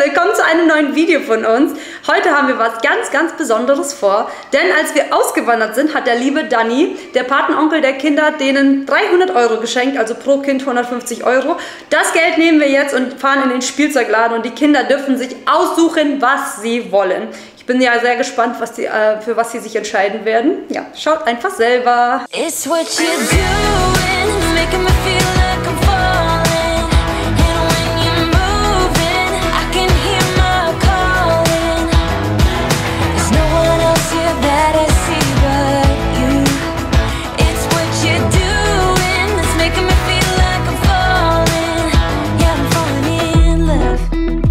willkommen zu einem neuen Video von uns. Heute haben wir was ganz, ganz Besonderes vor, denn als wir ausgewandert sind, hat der liebe Danny, der Patenonkel der Kinder, denen 300 € geschenkt, also pro Kind 150 €. Das Geld nehmen wir jetzt und fahren in den Spielzeugladen und die Kinder dürfen sich aussuchen, was sie wollen. Ich bin ja sehr gespannt, für was sie sich entscheiden werden. Ja, schaut einfach selber. It's what you're doing, making me feel like I'm falling. And when you're moving, I can hear my calling. There's no one else here that I see but you. It's what you're doing, that's making me feel like I'm falling. Yeah, I'm falling in love.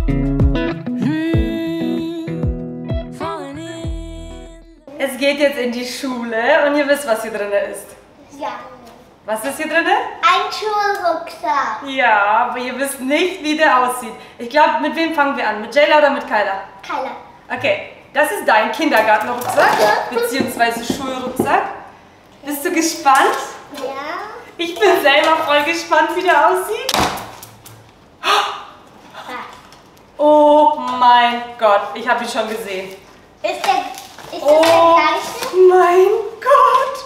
Falling in. Es geht jetzt in die Schule und ihr wisst, was hier drin ist. Ja. Was ist hier drin? Ein Schulrucksack. Ja, aber ihr wisst nicht, wie der aussieht. Ich glaube, mit wem fangen wir an? Mit Jayla oder mit Kyla? Kyla. Okay, das ist dein Kindergartenrucksack, beziehungsweise Schulrucksack. Bist du gespannt? Ja. Ich bin selber voll gespannt, wie der aussieht. Oh mein Gott, ich habe ihn schon gesehen. Ist das der Oh gleiche? mein Gott.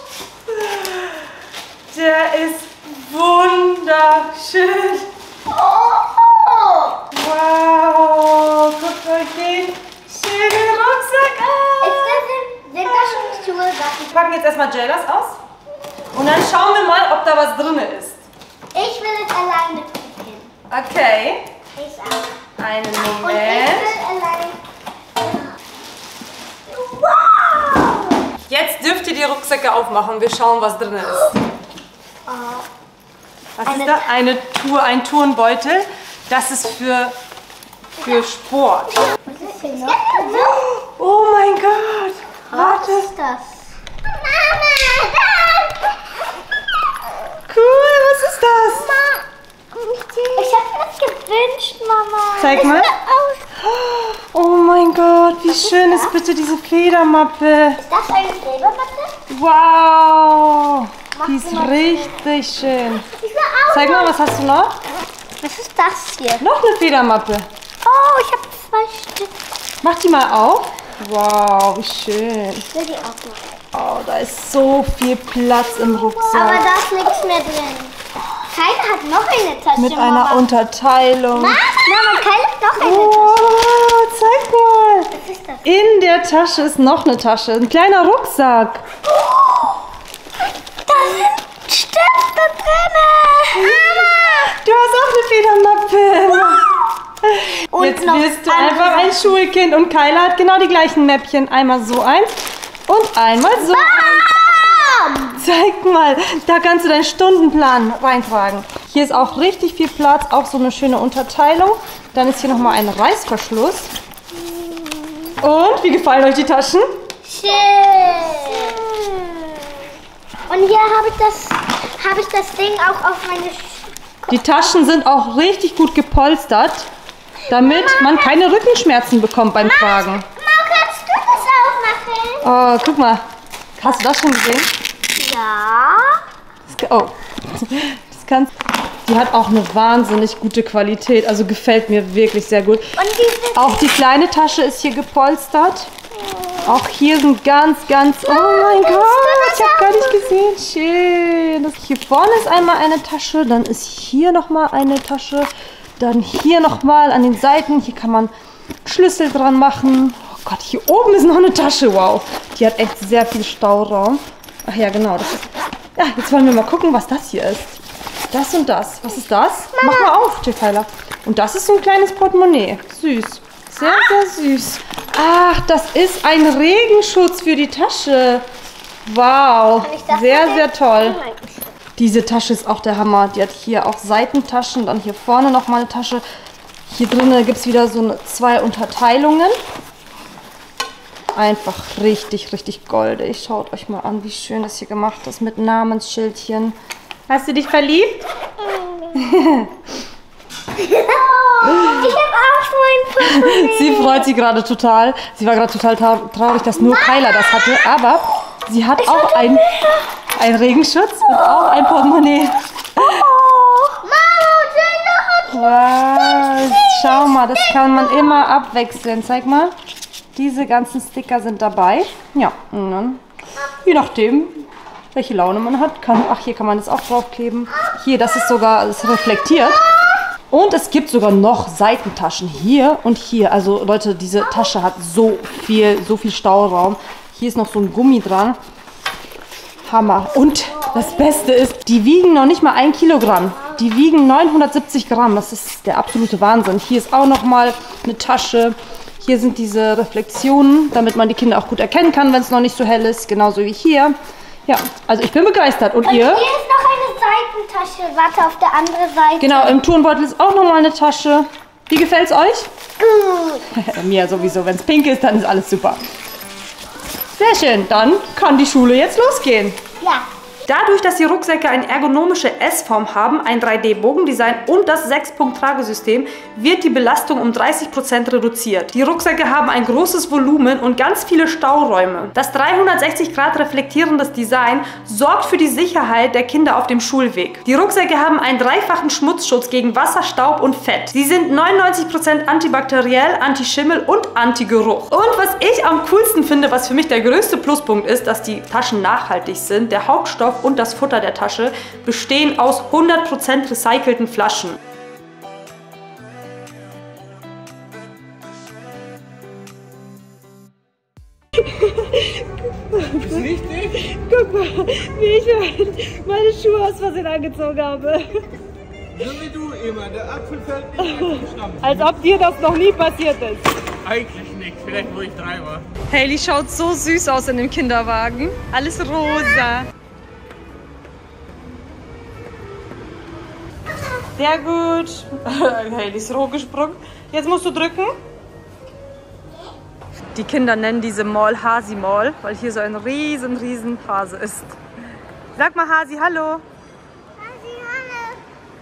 Der ist wunderschön. Oh! Wow, guckt euch den schönen Rucksack an. Sind das schon Schulsachen? Wir packen jetzt erstmal Jaylas aus und dann schauen wir mal, ob da was drin ist. Ich will es alleine picken. Okay, Ich auch. einen Und ich Moment. will alleine. Wow! Jetzt dürft ihr die Rucksäcke aufmachen. Wir schauen, was drin ist. Oh. Was ist da? Ein Turnbeutel. Das ist für Sport. Was ist hier noch? Oh mein Gott. Was Warte. ist das? Mama! Cool, was ist das? Ich habe mir das gewünscht, Mama. Zeig mal. Oh mein Gott, wie schön ist bitte diese Federmappe. Ist das eine Silbermatte? Wow. Die ist sie mal richtig schön. Diese Augen. Zeig mal, was hast du noch? Was ist das hier? Noch eine Federmappe. Oh, ich habe 2 Stück. Mach die mal auf. Wow, wie schön. Ich will die aufmachen. Oh, da ist so viel Platz im Aber Rucksack. da ist nichts mehr drin. Keiner hat noch eine Tasche, Mit Mama. einer Unterteilung. Mama, keiner hat noch eine Oh, Tasche. zeig mal. Was ist das? In der Tasche ist noch eine Tasche. Ein kleiner Rucksack. Da sind Stifte drin. Du hast auch eine Federmappe. Und Jetzt noch bist du andere einfach ein Sachen. Schulkind und Kyla hat genau die gleichen Mäppchen. Einmal so eins und einmal so eins. Zeig mal, da kannst du deinen Stundenplan reintragen. Hier ist auch richtig viel Platz, auch so eine schöne Unterteilung. Dann ist hier nochmal ein Reißverschluss. Und, wie gefallen euch die Taschen? Schön. Und hier habe ich das Ding auch auf meine Die Taschen sind auch richtig gut gepolstert, damit man keine Rückenschmerzen bekommt beim Tragen. Mama, kannst du das aufmachen? Oh, guck mal. Hast du das schon gesehen? Ja. Oh, das kannst. Die hat auch eine wahnsinnig gute Qualität, also gefällt mir wirklich sehr gut. Und diese Auch die kleine Tasche ist hier gepolstert. Auch hier sind ganz, oh mein Gott, ich habe gar nicht gesehen. Schön. Hier vorne ist einmal eine Tasche, dann ist hier nochmal eine Tasche, dann hier nochmal an den Seiten. Hier kann man Schlüssel dran machen. Oh Gott, hier oben ist noch eine Tasche, wow. Die hat echt sehr viel Stauraum. Ach ja, genau. Das ist, ja, jetzt wollen wir mal gucken, was das hier ist. Das und das. Was ist das? Mama. Mach mal auf, Tyler. Und das ist so ein kleines Portemonnaie. Süß. Sehr, sehr süß. Ach, das ist ein Regenschutz für die Tasche. Wow. Sehr, sehr toll. Diese Tasche ist auch der Hammer. Die hat hier auch Seitentaschen. Dann hier vorne nochmal eine Tasche. Hier drinnen gibt es wieder so 2 Unterteilungen. Einfach richtig, richtig goldig. Schaut euch mal an, wie schön das hier gemacht ist mit Namensschildchen. Hast du dich verliebt? Ich habe auch so ein Portemonnaie. Sie freut sich gerade total. Sie war gerade total traurig, dass nur Kyla das hatte. Aber sie hat auch einen Regenschutz und auch ein Portemonnaie. Mama, Jayla hat Wow, schau mal, das kann man immer abwechseln. Zeig mal, diese ganzen Sticker sind dabei. Ja, und dann, je nachdem, welche Laune man hat, hier kann man das auch draufkleben. Hier, das ist sogar, das reflektiert. Und es gibt sogar noch Seitentaschen hier und hier. Also Leute, diese Tasche hat so viel Stauraum. Hier ist noch so ein Gummi dran. Hammer. Und das Beste ist, die wiegen noch nicht mal 1 Kilogramm. Die wiegen 970 Gramm. Das ist der absolute Wahnsinn. Hier ist auch noch mal eine Tasche. Hier sind diese Reflexionen, damit man die Kinder auch gut erkennen kann, wenn es noch nicht so hell ist. Genauso wie hier. Ja, also ich bin begeistert. Und ihr? Hier ist noch eine Seitentasche. Warte, auf der anderen Seite. Genau, im Turnbeutel ist auch noch mal eine Tasche. Wie gefällt es euch? Gut. Mir sowieso. Wenn es pink ist, dann ist alles super. Sehr schön. Dann kann die Schule jetzt losgehen. Ja. Dadurch, dass die Rucksäcke eine ergonomische S-Form haben, ein 3D-Bogendesign und das 6-Punkt-Tragesystem, wird die Belastung um 30% reduziert. Die Rucksäcke haben ein großes Volumen und ganz viele Stauräume. Das 360° reflektierendes Design sorgt für die Sicherheit der Kinder auf dem Schulweg. Die Rucksäcke haben einen dreifachen Schmutzschutz gegen Wasser, Staub und Fett. Sie sind 99% antibakteriell, anti-Schimmel und anti-Geruch. Und was ich am coolsten finde, was für mich der größte Pluspunkt ist, dass die Taschen nachhaltig sind. Der Hauptstoff und das Futter der Tasche bestehen aus 100% recycelten Flaschen. Ist richtig? Guck mal, wie ich meine Schuhe aus Versehen angezogen habe. So wie du immer, der Apfel fällt nicht vom Stamm. Als ob dir das noch nie passiert ist. Eigentlich nicht, vielleicht wo ich 3 war. Hailey schaut so süß aus in dem Kinderwagen. Alles rosa. Sehr gut. Hailey ist roh gesprungen. Jetzt musst du drücken. Die Kinder nennen diese Mall Hasi Mall, weil hier so ein riesen Hase ist. Sag mal Hasi, hallo. Hasi, hallo.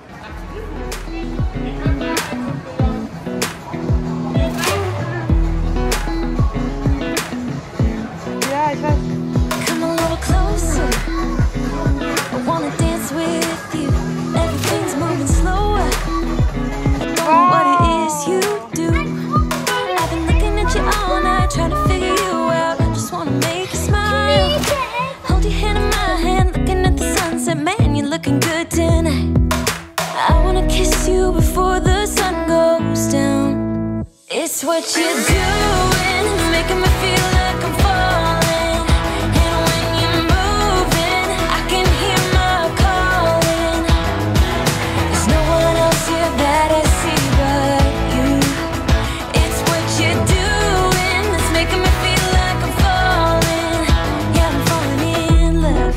Ja, ich weiß. Come a little closer. I wanna dance with you. Everything's moving slower. I don't know what it is you do. I've been looking at you all night, trying to figure you out. Just wanna make you smile. Hold your hand in my hand, looking at the sunset. Man, you're looking good tonight. I wanna kiss you before the sun goes down. It's what you're doing, making me feel like I'm falling. And when you're moving, I can hear my calling. There's no one else here that I see but you. It's what you're doing that's making me feel like I'm falling. Yeah, I'm falling in love.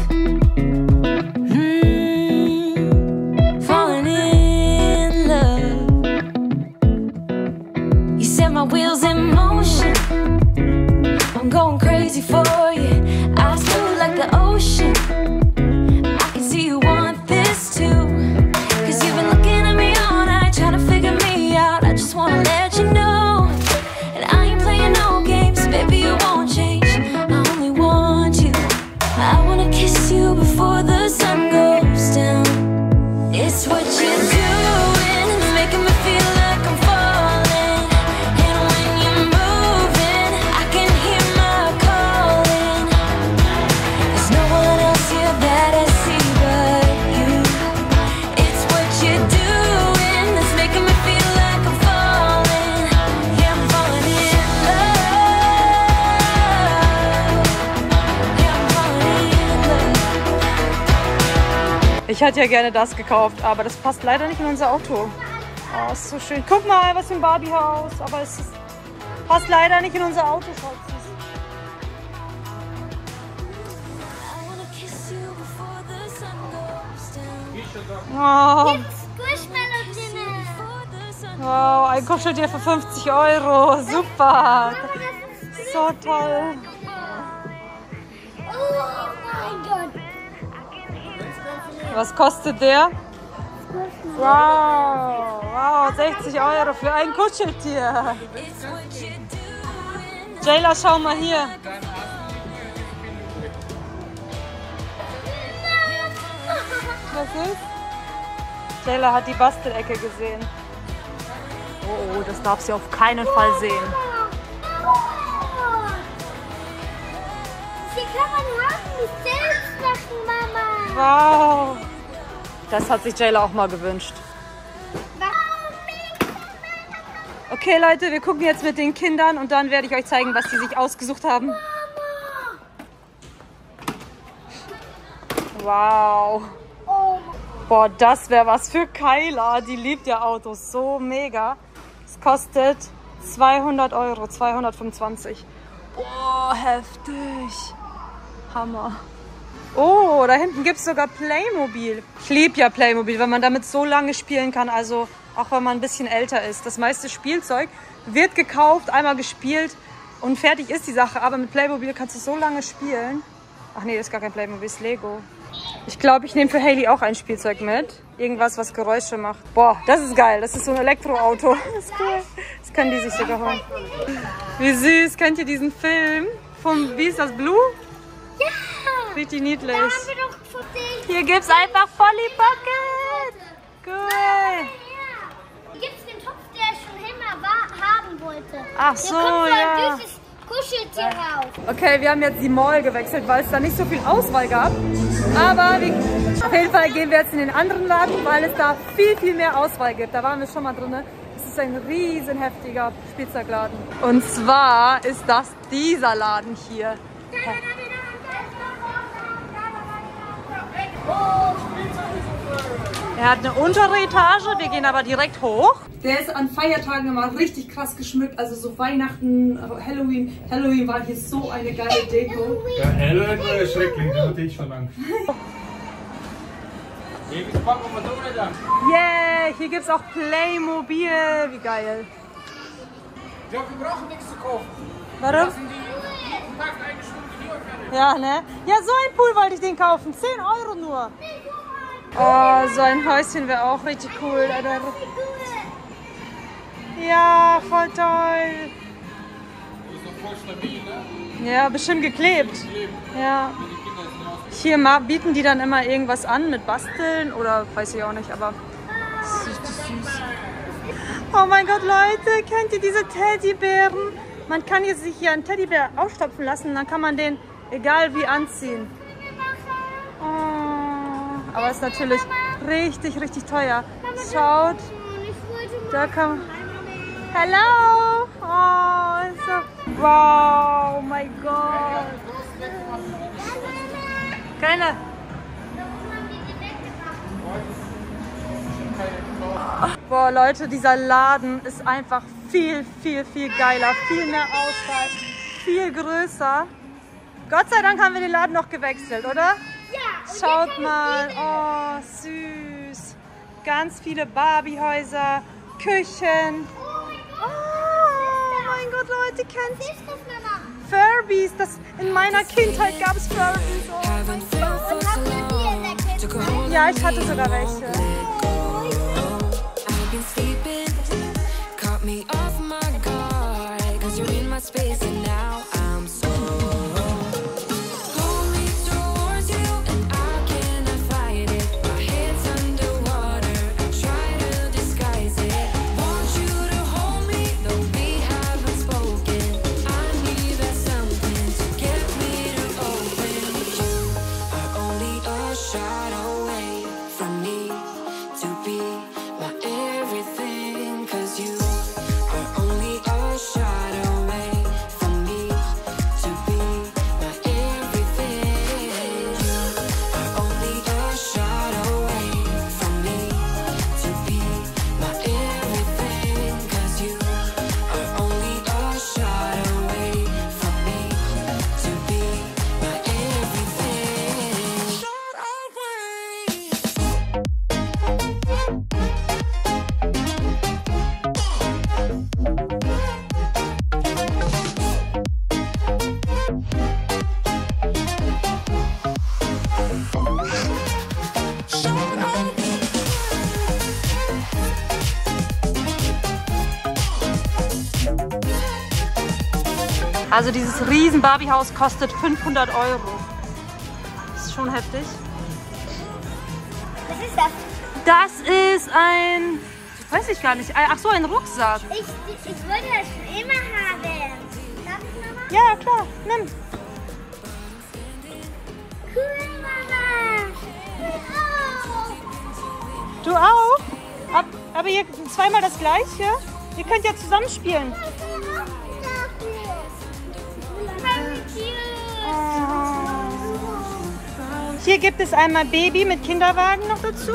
Falling in love. You set my wheels in motion. I'm going crazy for you. I smooth like the ocean. I can see you want this too. Cause you've been looking at me all night, trying to figure me out. I just wanna let you know. And I ain't playing no games, baby, you won't change. I only want you. I wanna kiss you before the sun goes down. It's what you're doing, it's making me feel like I'm falling. And when you're moving, I can hear my calling. There's no one else here that I see but you. It's what you're doing that's making me feel like I'm falling. Yeah, I'm falling in love. Yeah, I'm falling in love. Ich hätte ja gerne das gekauft, aber das passt leider nicht in unser Auto. Oh, ist so schön. Guck mal, was für ein Barbiehaus. Aber es passt leider nicht in unser Auto, Schatz. I wanna kiss you before the sun goes down. Oh, Squishmallow drin. Before the sun wow, ein Kuscheltier für 50 Euro. Super. So toll. Oh mein Gott. Was kostet der? Wow, wow, 60 Euro für ein Kuscheltier. It's what you're doing. Jayla, schau mal hier. Was ist? Jayla hat die Bastelecke gesehen. Oh, das darf sie auf keinen Fall sehen. Hier kann man haben, mich selbst machen, Mama. Wow. Das hat sich Jayla auch mal gewünscht. Okay, Leute, wir gucken jetzt mit den Kindern und dann werde ich euch zeigen, was die sich ausgesucht haben. Wow. Boah, das wäre was für Kyla. Die liebt ja Autos so mega. Es kostet 200 Euro, 225. Boah, heftig. Hammer. Oh, da hinten gibt es sogar Playmobil. Ich liebe ja Playmobil, weil man damit so lange spielen kann. Also auch wenn man ein bisschen älter ist. Das meiste Spielzeug wird gekauft, einmal gespielt und fertig ist die Sache. Aber mit Playmobil kannst du so lange spielen. Ach nee, das ist gar kein Playmobil, das ist Lego. Ich glaube, ich nehme für Hailey auch ein Spielzeug mit. Irgendwas, was Geräusche macht. Boah, das ist geil. Das ist so ein Elektroauto. Das ist cool. Das können die sich sogar holen. Wie süß. Kennt ihr diesen Film? Wie ist das, Blue? Ja. Richtig niedlich. Da haben wir doch von denen. Hier gibt's einfach Polly Pocket. Cool. Ja. Hier gibt es den Topf, der ich schon immer haben wollte. Ach so, Hier kommt so ja. ein süßes Kuscheltier raus. Okay, wir haben jetzt die Mall gewechselt, weil es da nicht so viel Auswahl gab. Aber auf jeden Fall gehen wir jetzt in den anderen Laden, weil es da viel, viel mehr Auswahl gibt. Da waren wir schon mal drin. Es ist ein riesen heftiger Spielzeugladen. Und zwar ist das dieser Laden hier. Er hat eine untere Etage, wir gehen aber direkt hoch. Der ist an Feiertagen immer richtig krass geschmückt, also so Weihnachten, Halloween. Halloween war hier so eine geile Deko. Ja, Halloween war schrecklich, da hatte ich schon Angst. Yeah, hier gibt es auch Playmobil, wie geil. Ja, wir brauchen nichts zu kaufen. Warum? Lassen die jeden Tag eine Stunde hier fertig. Ja, ne? Ja, so ein Pool wollte ich den kaufen, 10 Euro nur. Oh, so ein Häuschen wäre auch richtig cool. Ja, voll toll. Das ist doch voll stabil, ne? Ja, bestimmt geklebt. Ja. Hier bieten die dann immer irgendwas an mit Basteln oder weiß ich auch nicht, aber das ist richtig süß. Oh mein Gott, Leute, kennt ihr diese Teddybären? Man kann hier sich hier einen Teddybär aufstopfen lassen und dann kann man den egal wie anziehen. Oh, aber ist natürlich richtig, richtig teuer. Schaut, da kann man... Hello! Oh, ist so... Wow, oh mein Gott. Keine. Boah, Leute, dieser Laden ist einfach viel, viel, viel geiler. Viel mehr Auswahl, viel größer. Gott sei Dank haben wir den Laden noch gewechselt, oder? Ja. Schaut mal, oh, süß. Ganz viele Barbiehäuser, Küchen. Oh mein Gott, Leute, kennt ihr Furbies? In meiner Kindheit gab es Furbies. Oh mein Gott. Ja, ich hatte sogar welche. Also dieses riesen Barbie-Haus kostet 500 Euro. Das ist schon heftig. Was ist das? Das ist ein Weiß ich gar nicht. Ach so, ein Rucksack. Ich wollte das schon immer haben. Darf ich, Mama? Ja, klar. Nimm. Cool, Mama. Du auch? Aber ihr zweimal das gleiche? Ihr könnt ja zusammen spielen. Hier gibt es einmal Baby mit Kinderwagen noch dazu.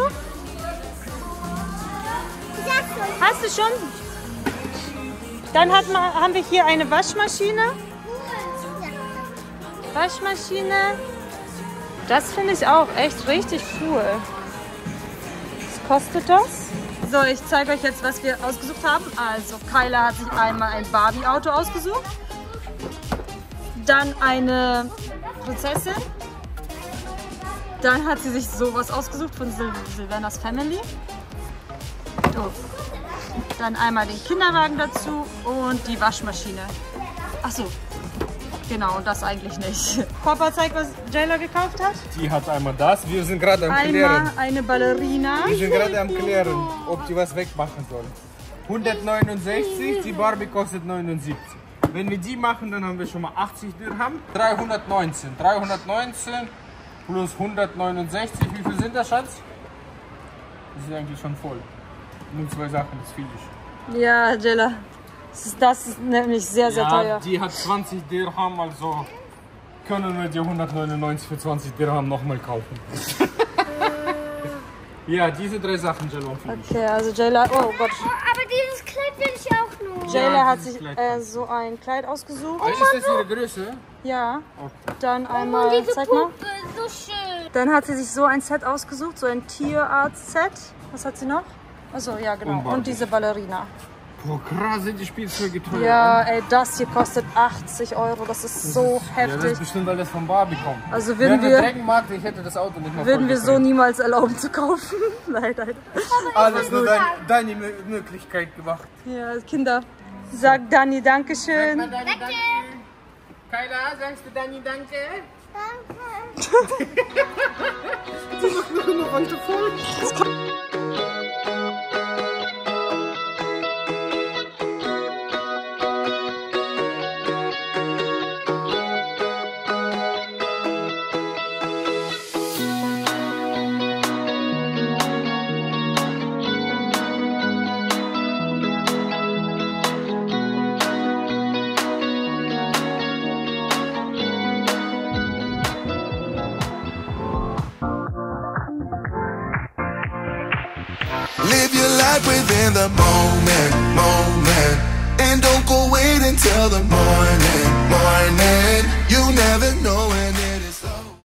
Hast du schon? Dann haben wir hier eine Waschmaschine. Waschmaschine. Das finde ich auch echt richtig cool. Was kostet das? So, ich zeige euch jetzt, was wir ausgesucht haben. Also, Kyla hat sich einmal ein Barbie-Auto ausgesucht. Dann eine Prinzessin. Dann hat sie sich sowas ausgesucht von Silvanas Family. So. Dann einmal den Kinderwagen dazu und die Waschmaschine. Ach so, genau, und das eigentlich nicht. Papa zeigt, was Jayla gekauft hat. Die hat einmal das. Wir sind gerade am Klären. Einmal eine Ballerina. Wir sind gerade am Klären, ob die was wegmachen soll. 169, die Barbie kostet 79. Wenn wir die machen, dann haben wir schon mal 80 Dirham. 319. 319 plus 169. Wie viel sind das, Schatz? Das ist eigentlich schon voll. Nur 2 Sachen, das ist viel. Ja, Jayla, das ist nämlich sehr, sehr teuer. Die hat 20 Dirham, also können wir die 199 für 20 Dirham nochmal kaufen. Ja, diese 3 Sachen, Jayla. Okay, also Jayla, oh Gott. Aber dieses Kleid will ich auch nur. Jayla hat dieses sich Kleid. so ein Kleid ausgesucht. Ist das ihre Größe? Ja. Okay. Dann einmal, Diese zeig mal. Puppe, so schön. Dann hat sie sich so ein Set ausgesucht, so ein Tierarzt-Set. Was hat sie noch? Achso, ja genau. Und Barbie. Und diese Ballerina. Boah, krass sind die Spielzeuge teuer. Ja, ey, das hier kostet 80 Euro. Das ist so Ja, das heftig. ist bestimmt, weil das von Barbie kommt. Also Wenn würden Dreckmarkt, ich hätte das Auto nicht mal wir so vollgekriegt. niemals erlauben zu kaufen. Nein, nein. Alles nur deine Möglichkeit gemacht. Ja, Kinder. Sagt Dani Dankeschön. Danke. Kyla, sagst du Dani Danke? Live your life within the moment, moment. And don't go wait until the morning, morning. You never know when